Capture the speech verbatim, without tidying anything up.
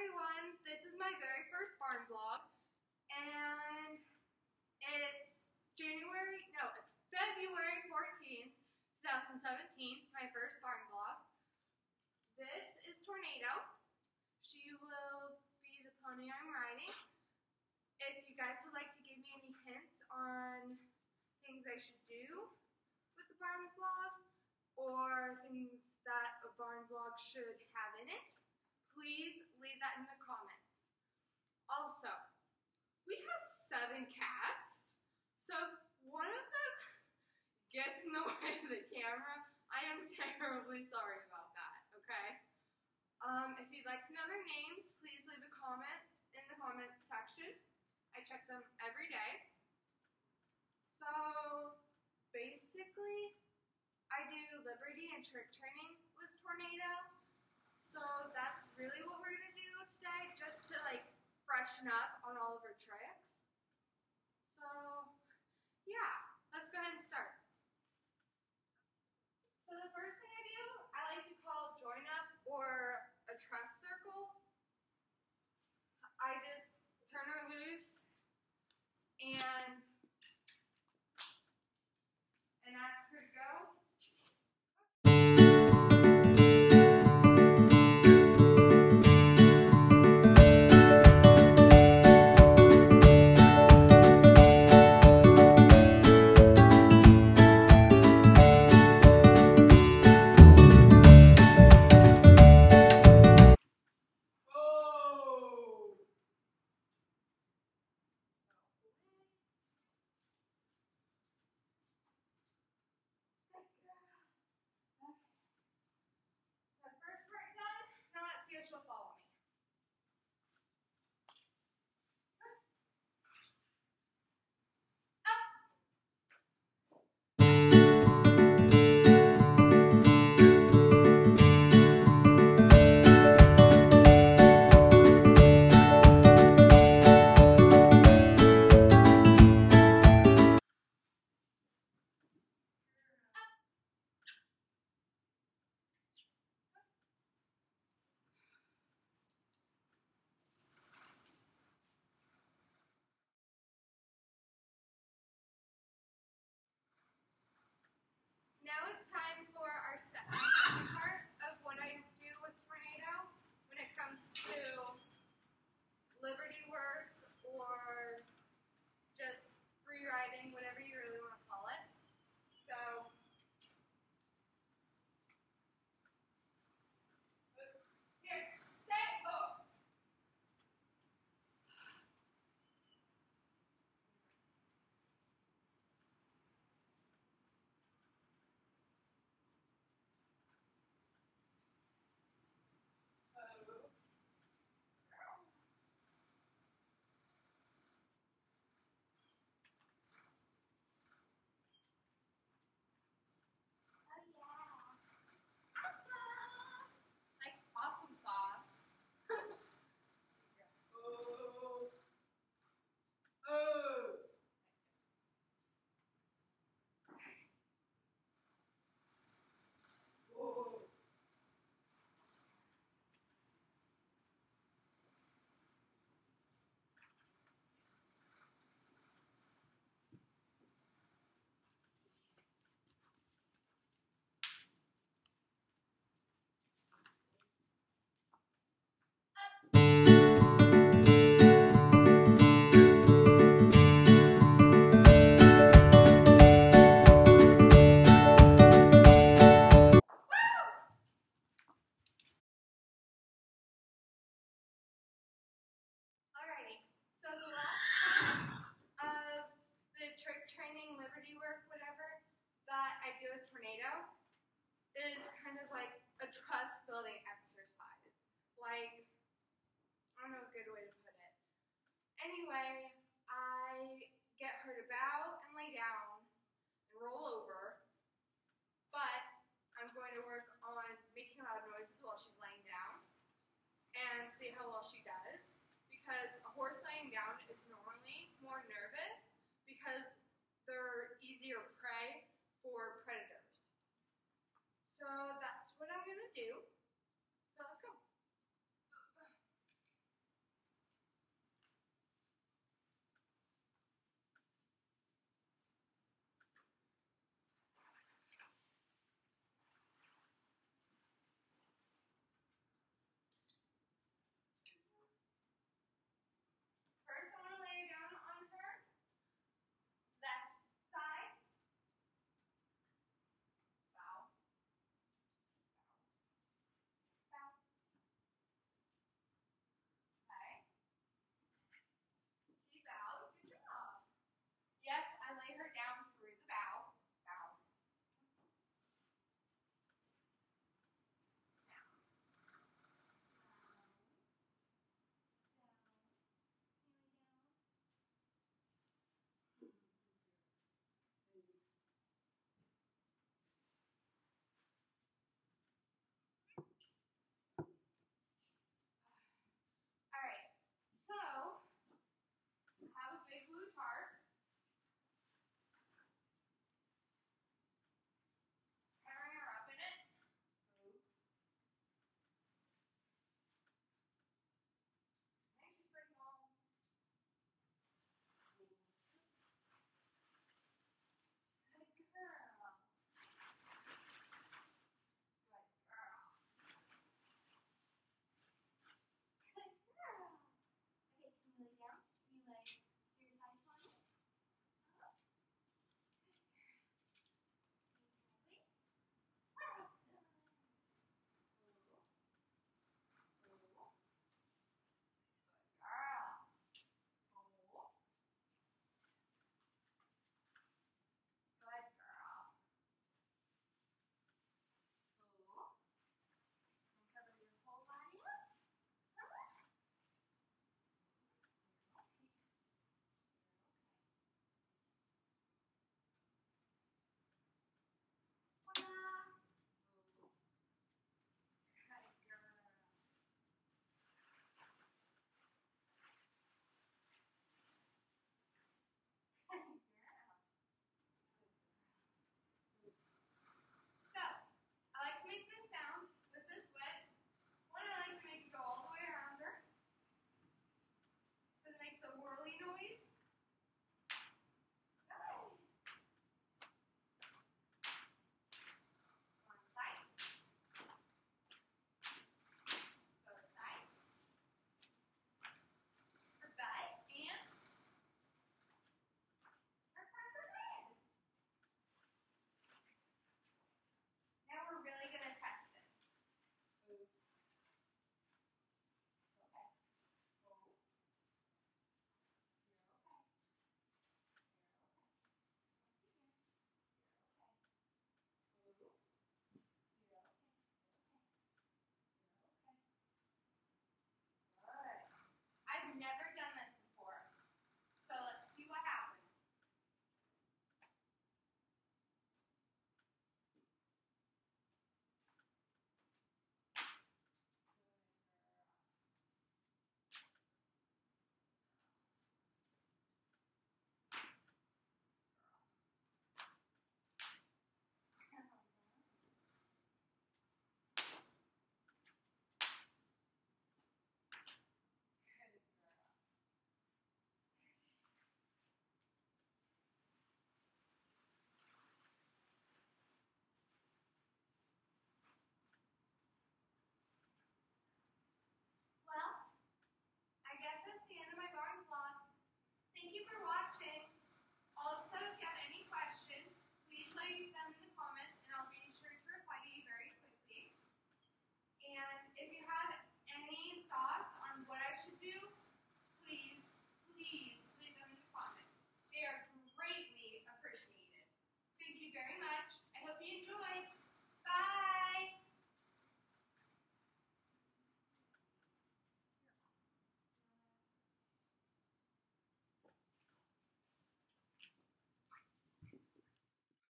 everyone, this is my very first barn vlog, and it's January, no, it's February fourteenth, two thousand seventeen, my first barn vlog. This is Tornado. She will be the pony I'm riding. If you guys would like to give me any hints on things I should do with the barn vlog, or things that a barn vlog should have in it, please leave that in the comments. Also, we have seven cats, so if one of them gets in the way of the camera, I am terribly sorry about that, okay? Um, if you'd like to know their names, please leave a comment in the comment section. I check them every day. So, basically, I do Liberty and trick training with Tornado. So that's really what we're gonna do today, just to like freshen up on all of her tricks. So yeah, let's go ahead and start. So the first thing I do, I like to call join up or a trust circle. I just turn her loose and and ask her to go. She'll follow me. Now it's time for our second part of what I do with Tornado when it comes to Liberty work or just free riding, whatever you really want to call it. So, here, stay, oh. Liberty work, whatever, that I do with Tornado is kind of like a trust building exercise. Like, I don't know a good way to put it. Anyway, I get her to bow and lay down and roll over, but I'm going to work on making loud noises while she's laying down and see how well she does, because a horse laying down is normally more nervous because